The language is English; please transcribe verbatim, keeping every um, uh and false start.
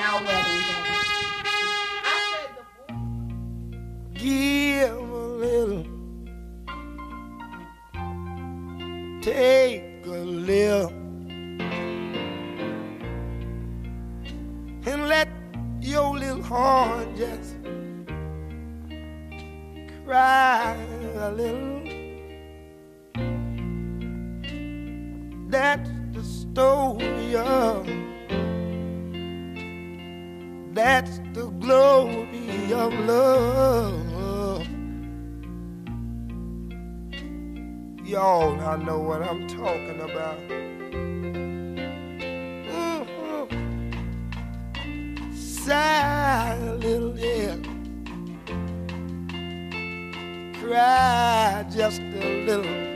our wedding day. Give a little, take a little, and let your little heart just cry a little. That's the story of, that's the glory of love. Y'all, I know what I'm talking about. Mm-hmm. Sigh a little, yeah. Cry just a little.